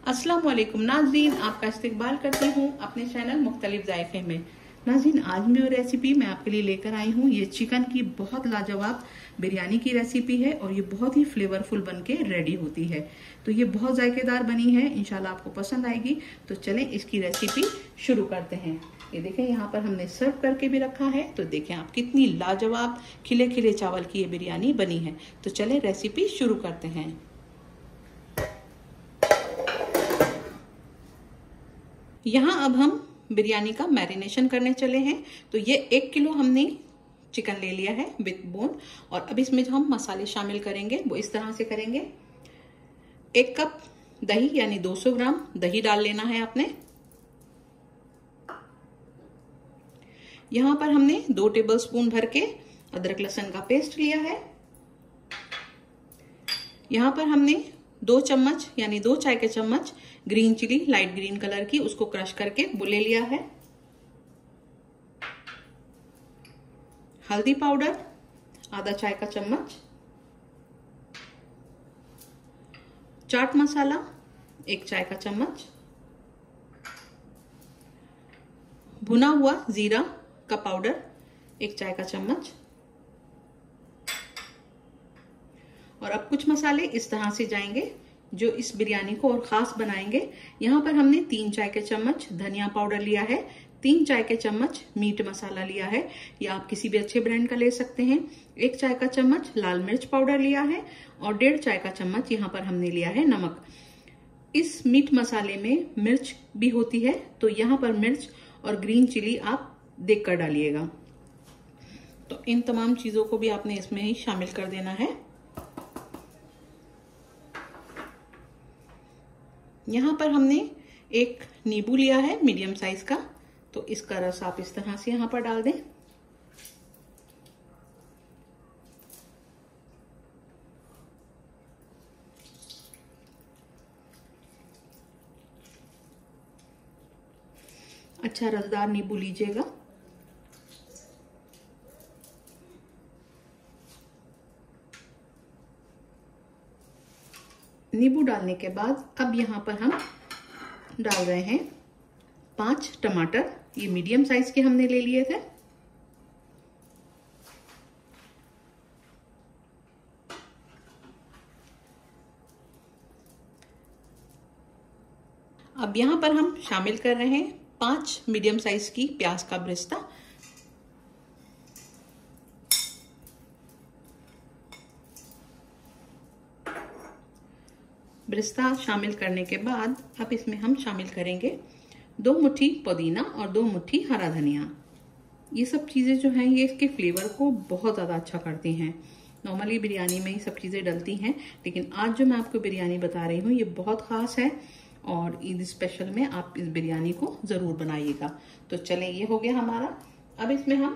अस्सलाम वालेकुम नाज़रीन, आपका इस्तकबाल करती हूँ अपने चैनल मुख्तलिफ जायके में। नाज़रीन, आज मैं रेसिपी मैं आपके लिए लेकर आई हूँ। ये चिकन की बहुत लाजवाब बिरयानी की रेसिपी है और ये बहुत ही फ्लेवरफुल बनके रेडी होती है। तो ये बहुत जायकेदार बनी है, इंशाल्लाह आपको पसंद आएगी। तो चलें इसकी रेसिपी शुरू करते हैं। ये देखें, यहाँ पर हमने सर्व करके भी रखा है। तो देखें आप कितनी लाजवाब खिले खिले चावल की ये बिरयानी बनी है। तो चलें रेसिपी शुरू करते हैं। यहाँ अब हम बिरयानी का मैरिनेशन करने चले हैं। तो ये 1 किलो हमने चिकन ले लिया है विथ बोन। और अब इसमें जो हम मसाले शामिल करेंगे वो इस तरह से करेंगे। 1 कप दही यानी 200 ग्राम दही डाल लेना है आपने। यहाँ पर हमने 2 टेबलस्पून भर के अदरक लहसुन का पेस्ट लिया है। यहाँ पर हमने 2 चम्मच यानी 2 चाय के चम्मच green chilli light green colour की, उसको क्रश करके वो ले लिया है। हल्दी पाउडर आधा चाय का चम्मच, चाट मसाला 1 चाय का चम्मच, भुना हुआ जीरा का पाउडर 1 चाय का चम्मच। और अब कुछ मसाले इस तरह से जाएंगे जो इस बिरयानी को और खास बनाएंगे। यहाँ पर हमने 3 चाय के चम्मच धनिया पाउडर लिया है, 3 चाय के चम्मच मीट मसाला लिया है, या आप किसी भी अच्छे ब्रांड का ले सकते हैं। 1 चाय का चम्मच लाल मिर्च पाउडर लिया है और 1.5 चाय का चम्मच यहाँ पर हमने लिया है नमक। इस मीट मसाले में मिर्च भी होती है, तो यहाँ पर मिर्च और ग्रीन चिली आप देखकर डालिएगा। तो इन तमाम चीजों को भी आपने इसमें ही शामिल कर देना है। यहाँ पर हमने 1 नींबू लिया है मीडियम साइज का, तो इसका रस आप इस तरह से यहाँ पर डाल दें। अच्छा रसदार नींबू लीजिएगा। नींबू डालने के बाद अब यहाँ पर हम डाल रहे हैं 5 टमाटर, ये मीडियम साइज के हमने ले लिए थे। अब यहाँ पर हम शामिल कर रहे हैं 5 मीडियम साइज की प्याज का ब्रिस्ता। ब्रिस्ता शामिल करने के बाद अब इसमें हम शामिल करेंगे 2 मुट्ठी पुदीना और 2 मुट्ठी हरा धनिया। ये सब चीजें जो हैं ये इसके फ्लेवर को बहुत ज्यादा अच्छा करती हैं। नॉर्मली बिरयानी में ये सब चीजें डलती हैं, लेकिन आज जो मैं आपको बिरयानी बता रही हूँ ये बहुत खास है और ईद स्पेशल में आप इस बिरयानी को जरूर बनाइएगा। तो चलें, ये हो गया हमारा। अब इसमें हम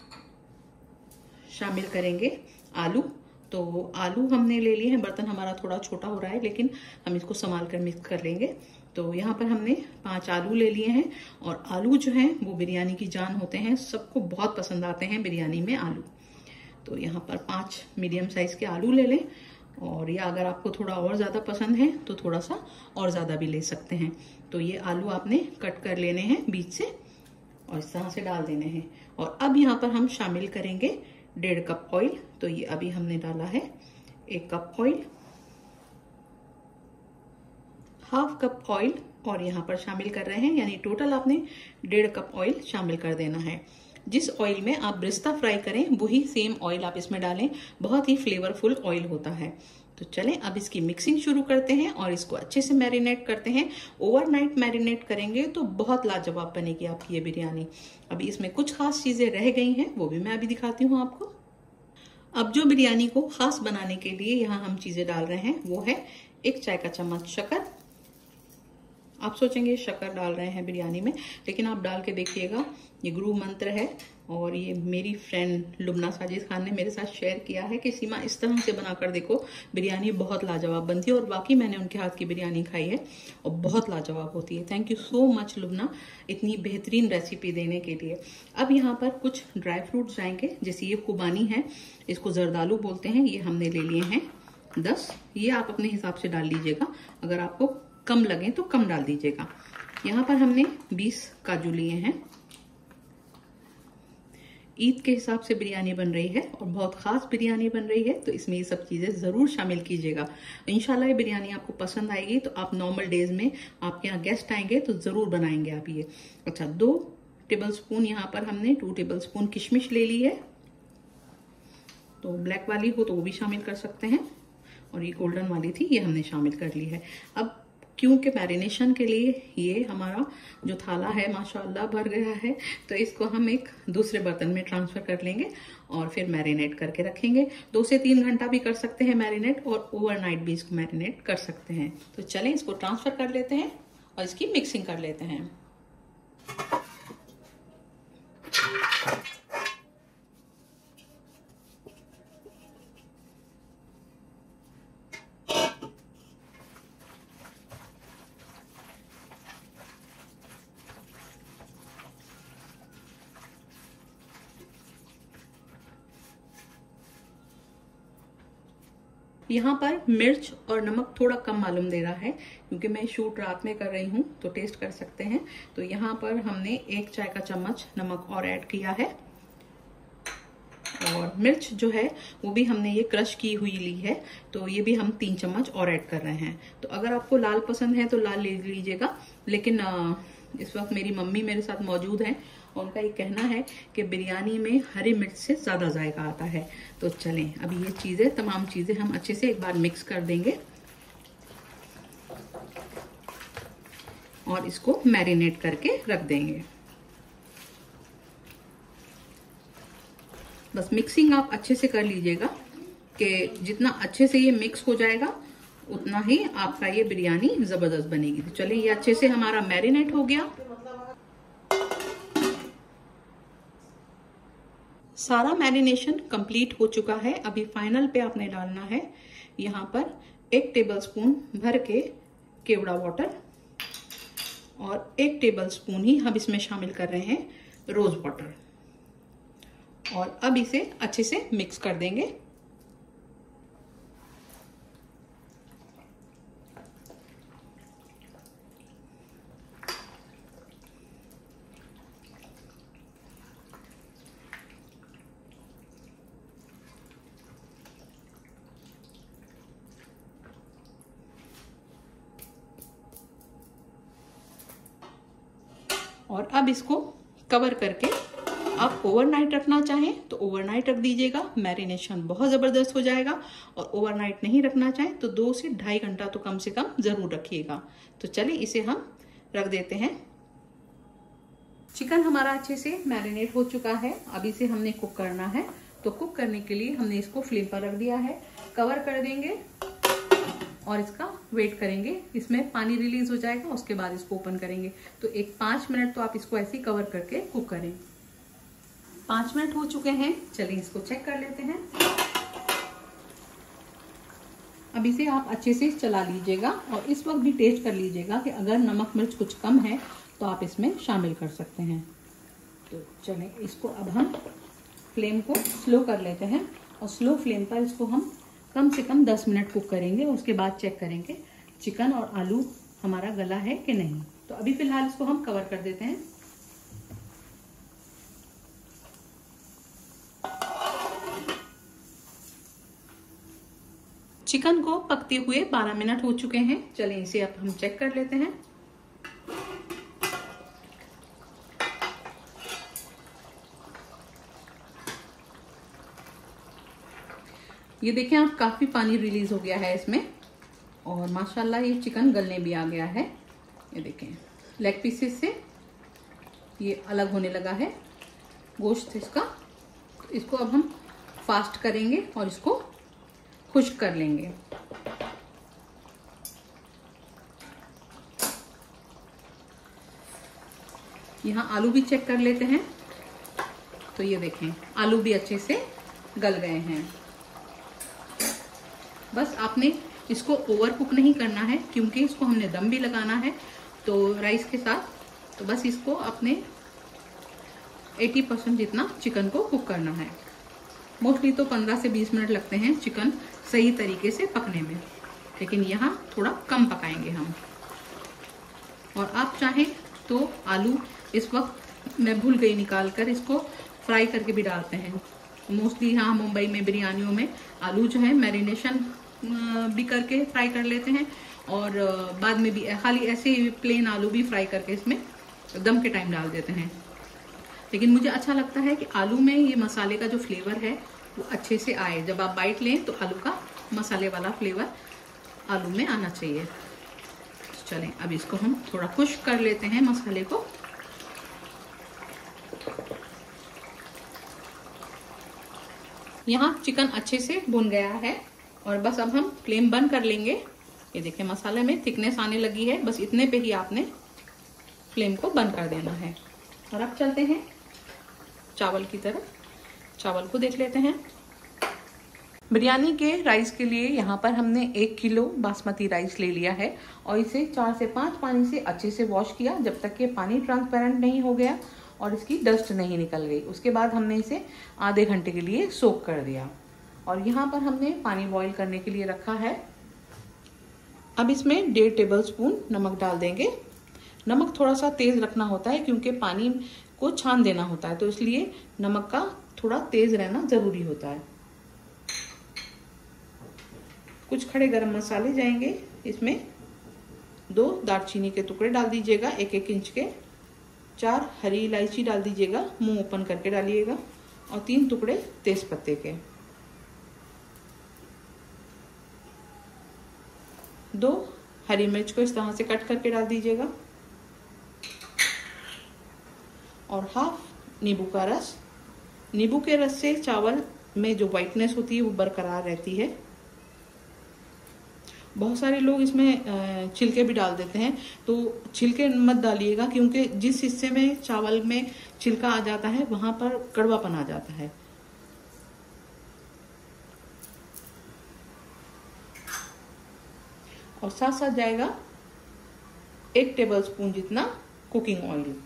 शामिल करेंगे आलू। तो आलू हमने ले लिए हैं, बर्तन हमारा थोड़ा छोटा हो रहा है लेकिन हम इसको संभाल कर मिक्स कर लेंगे। तो यहाँ पर हमने 5 आलू ले लिए हैं और आलू जो हैं वो बिरयानी की जान होते हैं, सबको बहुत पसंद आते हैं बिरयानी में आलू। तो यहाँ पर 5 मीडियम साइज के आलू ले लें, और या अगर आपको थोड़ा और ज़्यादा पसंद है तो थोड़ा सा और ज़्यादा भी ले सकते हैं। तो ये आलू आपने कट कर लेने हैं बीच से और इस तरह से डाल देने हैं। और अब यहाँ पर हम शामिल करेंगे 1.5 कप ऑयल। तो ये अभी हमने डाला है 1 कप ऑयल, ½ कप ऑयल और यहाँ पर शामिल कर रहे हैं, यानी टोटल आपने 1.5 कप ऑयल शामिल कर देना है। जिस ऑयल में आप ब्रिस्ता फ्राई करें वही सेम ऑयल आप इसमें डालें, बहुत ही फ्लेवरफुल ऑयल होता है। तो चलें अब इसकी मिक्सिंग शुरू करते हैं और इसको अच्छे से मैरिनेट करते हैं। ओवरनाइट मैरिनेट करेंगे तो बहुत लाजवाब बनेगी आपकी ये बिरयानी। अभी इसमें कुछ खास चीजें रह गई हैं, वो भी मैं अभी दिखाती हूँ आपको। अब जो बिरयानी को खास बनाने के लिए यहाँ हम चीजें डाल रहे हैं वो है 1 चाय का चम्मच शक्कर। आप सोचेंगे शक्कर डाल रहे हैं बिरयानी में, लेकिन आप डाल के देखिएगा, ये गुरु मंत्र है। और ये मेरी फ्रेंड लुबना साजिद खान ने मेरे साथ शेयर किया है कि सीमा इस तरह से बनाकर देखो, बिरयानी बहुत लाजवाब बनती है। और बाकी मैंने उनके हाथ की बिरयानी खाई है और बहुत लाजवाब होती है। Thank you so much Lubna, इतनी बेहतरीन रेसिपी देने के लिए। अब यहाँ पर कुछ ड्राई फ्रूट्स जाएंगे, जैसे ये खुबानी है, इसको जरदालू बोलते हैं, ये हमने ले लिए हैं 10। ये आप अपने हिसाब से डाल लीजिएगा, अगर आपको कम लगे तो कम डाल दीजिएगा। यहाँ पर हमने 20 काजू लिए हैं। ईद के हिसाब से बिरयानी बन रही है और बहुत खास बिरयानी बन रही है, तो इसमें ये सब चीजें जरूर शामिल कीजिएगा। इंशाल्लाह ये बिरयानी आपको पसंद आएगी। तो आप नॉर्मल डेज में आपके यहाँ गेस्ट आएंगे तो जरूर बनाएंगे आप ये। अच्छा, 2 टेबलस्पून यहाँ पर हमने 2 टेबलस्पून किशमिश ले ली है। तो ब्लैक वाली हो तो वो भी शामिल कर सकते हैं, और ये गोल्डन वाली थी ये हमने शामिल कर ली है। अब क्योंकि मैरिनेशन के लिए ये हमारा जो थाला है माशाअल्लाह भर गया है, तो इसको हम एक दूसरे बर्तन में ट्रांसफर कर लेंगे और फिर मैरिनेट करके रखेंगे। 2 से 3 घंटा भी कर सकते हैं मैरिनेट, और ओवरनाइट भी इसको मैरिनेट कर सकते हैं। तो चलें इसको ट्रांसफर कर लेते हैं और इसकी मिक्सिंग कर लेते हैं। यहाँ पर मिर्च और नमक थोड़ा कम मालूम दे रहा है, क्योंकि मैं शूट रात में कर रही हूँ, तो टेस्ट कर सकते हैं। तो यहाँ पर हमने 1 चाय का चम्मच नमक और ऐड किया है, और मिर्च जो है वो भी हमने ये क्रश की हुई ली है, तो ये भी हम 3 चम्मच और ऐड कर रहे हैं। तो अगर आपको लाल पसंद है तो लाल ले लीजिएगा, लेकिन इस वक्त मेरी मम्मी मेरे साथ मौजूद हैं, उनका ये कहना है कि बिरयानी में हरी मिर्च से ज्यादा जायका आता है। तो चलें अभी ये चीजें, तमाम चीजें हम अच्छे से एक बार मिक्स कर देंगे और इसको मैरिनेट करके रख देंगे। बस मिक्सिंग आप अच्छे से कर लीजिएगा कि जितना अच्छे से ये मिक्स हो जाएगा उतना ही आपका ये बिरयानी जबरदस्त बनेगी। तो चलिए ये अच्छे से हमारा मैरिनेट हो गया। सारा मैरिनेशन कंप्लीट हो चुका है। अभी फाइनल पे आपने डालना है यहाँ पर 1 टेबलस्पून भर के केवड़ा वाटर, और 1 टेबलस्पून ही हम इसमें शामिल कर रहे हैं रोज वाटर, और अब इसे अच्छे से मिक्स कर देंगे। और अब इसको कवर करके आप ओवरनाइट रखना चाहें तो ओवरनाइट रख दीजिएगा, मैरिनेशन बहुत जबरदस्त हो जाएगा। और ओवरनाइट नहीं रखना चाहें तो 2 से 2.5 घंटा तो कम से कम जरूर रखिएगा। तो चलिए इसे हम रख देते हैं। चिकन हमारा अच्छे से मैरिनेट हो चुका है। अब इसे हमने कुक करना है, तो कुक करने के लिए हमने इसको फ्लेम पर रख दिया है। कवर कर देंगे और इसका वेट करेंगे, इसमें पानी रिलीज हो जाएगा, उसके बाद इसको ओपन करेंगे। तो 5 मिनट तो आप इसको ऐसे ही कवर करके कुक करें। 5 मिनट हो चुके हैं, चलिए इसको चेक कर लेते हैं। अब इसे आप अच्छे से चला लीजिएगा और इस वक्त भी टेस्ट कर लीजिएगा कि अगर नमक मिर्च कुछ कम है तो आप इसमें शामिल कर सकते हैं। तो चलें इसको अब हम फ्लेम को स्लो कर लेते हैं, और स्लो फ्लेम पर इसको हम कम से कम 10 मिनट कुक करेंगे। उसके बाद चेक करेंगे चिकन और आलू हमारा गला है कि नहीं। तो अभी फिलहाल इसको हम कवर कर देते हैं। चिकन को पकते हुए 12 मिनट हो चुके हैं। चलिए इसे अब हम चेक कर लेते हैं। ये देखें आप, काफी पानी रिलीज हो गया है इसमें, और माशाल्लाह ये चिकन गलने भी आ गया है। ये देखें लेग पीसेस से ये अलग होने लगा है गोश्त इसका। तो इसको अब हम फास्ट करेंगे और इसको खुश्क कर लेंगे। यहाँ आलू भी चेक कर लेते हैं। तो ये देखें आलू भी अच्छे से गल गए हैं। बस आपने इसको ओवर कुक नहीं करना है, क्योंकि इसको हमने दम भी लगाना है तो राइस के साथ। तो बस इसको अपने 80% जितना चिकन को कुक करना है। मोस्टली तो 15 से 20 मिनट लगते हैं चिकन सही तरीके से पकने में, लेकिन यहाँ थोड़ा कम पकाएंगे हम। और आप चाहें तो आलू इस वक्त मैं भूल गई निकाल कर, इसको फ्राई करके भी डालते हैं। मोस्टली यहाँ मुंबई में बिरयानियों में आलू जो है मैरिनेशन भी करके फ्राई कर लेते हैं, और बाद में भी खाली ऐसे ही प्लेन आलू भी फ्राई करके इसमें दम के टाइम डाल देते हैं। लेकिन मुझे अच्छा लगता है कि आलू में ये मसाले का जो फ्लेवर है वो अच्छे से आए। जब आप बाइट लें तो आलू का मसाले वाला फ्लेवर आलू में आना चाहिए। चलें अब इसको हम थोड़ा खुश्क कर लेते हैं मसाले को। यहाँ चिकन अच्छे से भुन गया है और बस अब हम फ्लेम बंद कर लेंगे। ये देखिए मसाले में थिकनेस आने लगी है, बस इतने पे ही आपने फ्लेम को बंद कर देना है। और अब चलते हैं चावल की तरफ। चावल को देख लेते हैं। बिरयानी के राइस के लिए यहाँ पर हमने 1 किलो बासमती राइस ले लिया है और इसे 4 से 5 पानी से अच्छे से वॉश किया, जब तक कि पानी ट्रांसपेरेंट नहीं हो गया और इसकी डस्ट नहीं निकल गई। उसके बाद हमने इसे आधे घंटे के लिए सोक कर दिया और यहाँ पर हमने पानी बॉईल करने के लिए रखा है। अब इसमें 1.5 टेबल स्पून नमक डाल देंगे। नमक थोड़ा सा तेज रखना होता है क्योंकि पानी को छान देना होता है, तो इसलिए नमक का थोड़ा तेज रहना जरूरी होता है। कुछ खड़े गरम मसाले जाएंगे इसमें। 2 दालचीनी के टुकड़े डाल दीजिएगा 1-1 इंच के। 4 हरी इलायची डाल दीजिएगा, मुंह ओपन करके डालिएगा। और 3 टुकड़े तेज पत्ते के। 2 हरी मिर्च को इस तरह से कट करके डाल दीजिएगा और हाफ नींबू का रस। नींबू के रस से चावल में जो वाइटनेस होती है वो बरकरार रहती है। बहुत सारे लोग इसमें छिलके भी डाल देते हैं, तो छिलके मत डालिएगा क्योंकि जिस हिस्से में चावल में छिलका आ जाता है वहां पर कड़वापन आ जाता है। और साथ साथ जाएगा 1 टेबल स्पून जितना कुकिंग ऑयल।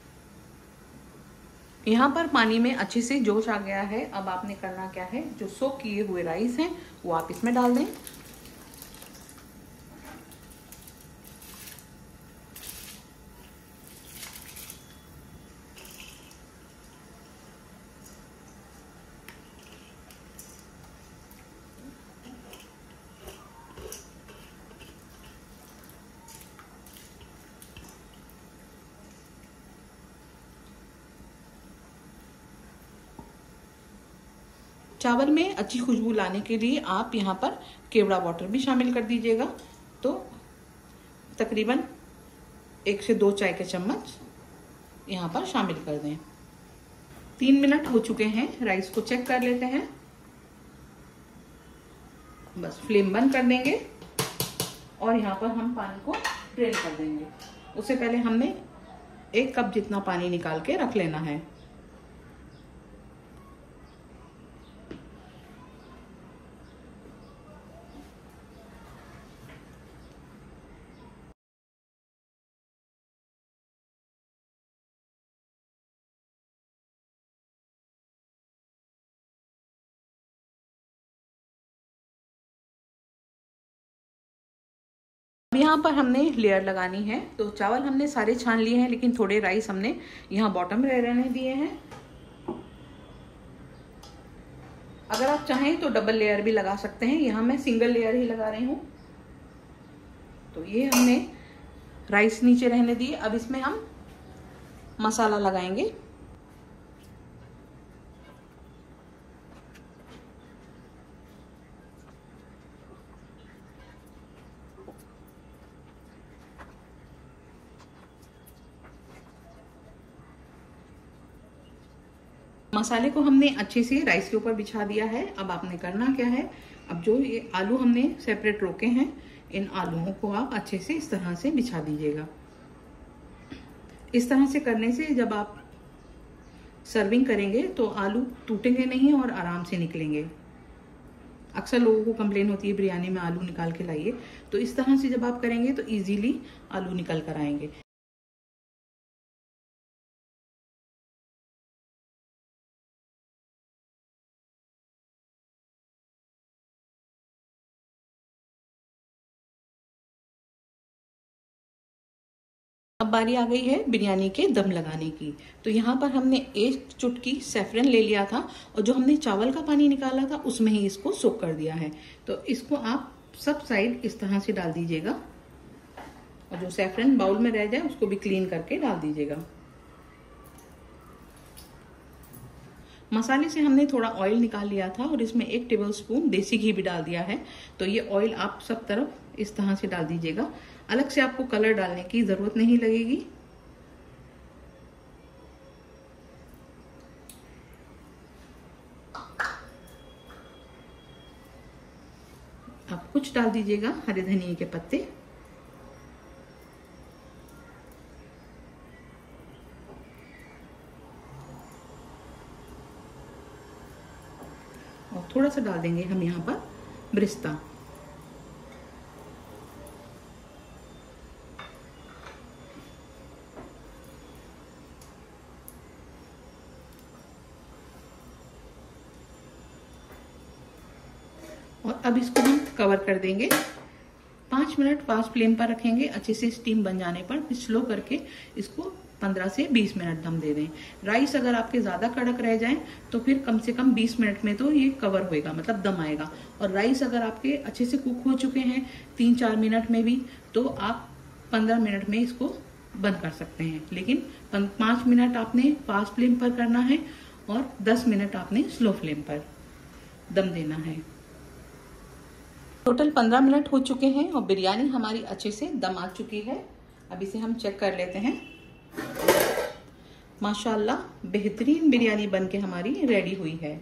यहाँ पर पानी में अच्छे से जोश आ गया है। अब आपने करना क्या है, जो सोक किए हुए राइस हैं वो आप इसमें डाल दें। चावल में अच्छी खुशबू लाने के लिए आप यहाँ पर केवड़ा वाटर भी शामिल कर दीजिएगा। तो तकरीबन 1 से 2 चाय के चम्मच यहाँ पर शामिल कर दें। 3 मिनट हो चुके हैं, राइस को चेक कर लेते हैं। बस फ्लेम बंद कर देंगे और यहाँ पर हम पानी को ड्रेन कर देंगे। उससे पहले हमने 1 कप जितना पानी निकाल के रख लेना है। अब यहाँ पर हमने लेयर लगानी है, तो चावल हमने सारे छान लिए हैं लेकिन थोड़े राइस हमने यहाँ बॉटम रहने दिए हैं। अगर आप चाहें तो डबल लेयर भी लगा सकते हैं, यहाँ मैं सिंगल लेयर ही लगा रही हूँ। तो ये हमने राइस नीचे रहने दिए। अब इसमें हम मसाला लगाएंगे। मसाले को हमने अच्छे से राइस के ऊपर बिछा दिया है। अब आपने करना क्या है, अब जो ये आलू हमने सेपरेट रोके हैं, इन आलूओं को आप अच्छे से इस तरह से बिछा दीजिएगा। इस तरह से करने से जब आप सर्विंग करेंगे तो आलू टूटेंगे नहीं और आराम से निकलेंगे। अक्सर लोगों को कंप्लेन होती है बिरयानी में आलू निकाल के लाइए, तो इस तरह से जब आप करेंगे तो इजीली आलू निकल कर आएंगे। अब बारी आ गई है बिरयानी के दम लगाने की। तो यहाँ पर हमने 1 चुटकी सैफरन ले लिया था और जो हमने चावल का पानी निकाला था उसमें ही इसको सोक कर दिया है। तो इसको आप सब साइड इस तरह से डाल दीजिएगा और जो सैफरन बाउल में रह जाए उसको भी क्लीन करके डाल दीजिएगा। मसाले से हमने थोड़ा ऑयल निकाल लिया था और इसमें 1 टेबलस्पून देसी घी भी डाल दिया है। तो ये ऑयल आप सब तरफ इस तरह से डाल दीजिएगा। अलग से आपको कलर डालने की जरूरत नहीं लगेगी। आप कुछ डाल दीजिएगा हरे धनिया के पत्ते, और थोड़ा सा डाल देंगे हम यहाँ पर ब्रिस्ता। और अब इसको हम कवर कर देंगे। 5 मिनट फास्ट फ्लेम पर रखेंगे। अच्छे से स्टीम बन जाने पर फिर स्लो करके इसको 15 से 20 मिनट दम दे दें। राइस अगर आपके ज्यादा कड़क रह जाएं तो फिर कम से कम 20 मिनट में तो ये कवर होएगा, मतलब दम आएगा। और राइस अगर आपके अच्छे से कुक हो चुके हैं 3-4 मिनट में भी, तो आप 15 मिनट में इसको बंद कर सकते हैं। लेकिन 5 मिनट आपने फास्ट फ्लेम पर करना है और 10 मिनट आपने स्लो फ्लेम पर दम देना है। टोटल 15 मिनट हो चुके हैं और बिरयानी हमारी अच्छे से दम आ चुकी है। अब इसे हम चेक कर लेते हैं। माशाल्लाह बेहतरीन बिरयानी बनके हमारी रेडी हुई है।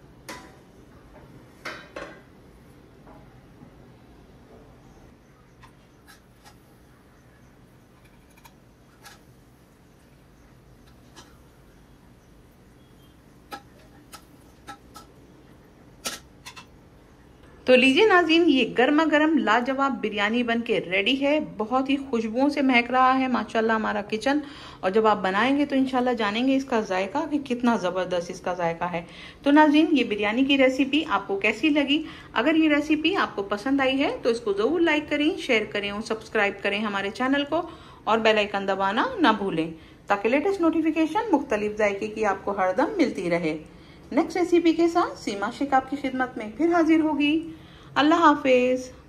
तो लीजिए नाज़रीन, ये गर्मा गर्म लाजवाब बिरयानी बनके रेडी है। बहुत ही खुशबुओं से महक रहा है माशाल्लाह हमारा किचन। और जब आप बनाएंगे तो इंशाल्लाह जानेंगे इसका जायका कि कितना ज़बरदस्त इसका जायका है। तो नाज़रीन, ये बिरयानी की रेसिपी आपको कैसी लगी? अगर ये रेसिपी आपको पसंद आई है तो इसको ज़रूर लाइक करें, शेयर करें और सब्सक्राइब करें हमारे चैनल को, और बेल आइकन दबाना ना भूलें ताकि लेटेस्ट नोटिफिकेशन मुख्तलिफ जायके की आपको हरदम मिलती रहे। नेक्स्ट रेसिपी के साथ सीमा शेख आपकी खिदमत में फिर हाजिर होगी। अल्लाह हाफिज।